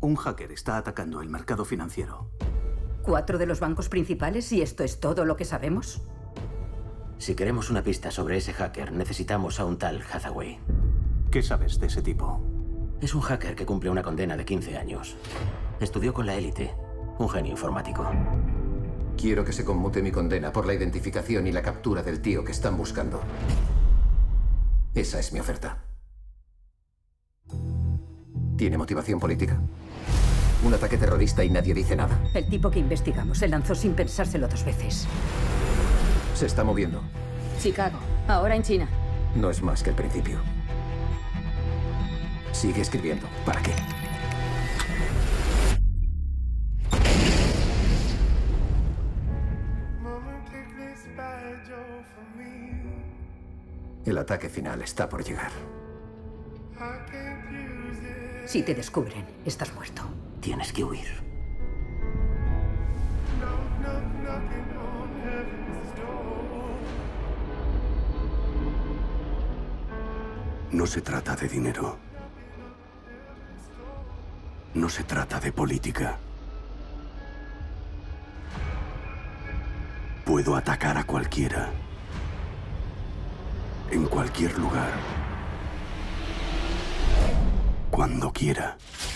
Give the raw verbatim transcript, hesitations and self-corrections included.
Un hacker está atacando el mercado financiero. ¿Cuatro de los bancos principales y esto es todo lo que sabemos? Si queremos una pista sobre ese hacker, necesitamos a un tal Hathaway. ¿Qué sabes de ese tipo? Es un hacker que cumple una condena de quince años. Estudió con la élite. Un genio informático. Quiero que se conmute mi condena por la identificación y la captura del tío que están buscando. Esa es mi oferta. ¿Tiene motivación política? Un ataque terrorista y nadie dice nada. El tipo que investigamos se lanzó sin pensárselo dos veces. Se está moviendo. Chicago, ahora en China. No es más que el principio. Sigue escribiendo. ¿Para qué? El ataque final está por llegar. Si te descubren, estás muerto. Tienes que huir. No se trata de dinero. No se trata de política. Puedo atacar a cualquiera. En cualquier lugar. Cuando quiera.